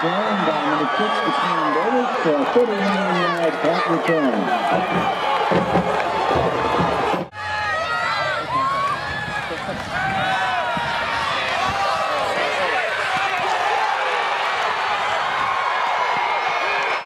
thrown by number 6 between Davis for a 39-yard punt return.